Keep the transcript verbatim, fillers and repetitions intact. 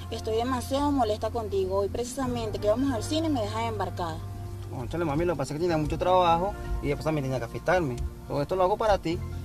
Estoy demasiado molesta contigo. Hoy precisamente que vamos al cine me dejas embarcada. Cónchale, mami, lo que pasa es que tenía mucho trabajo y después también tenía que afeitarme. Todo esto lo hago para ti.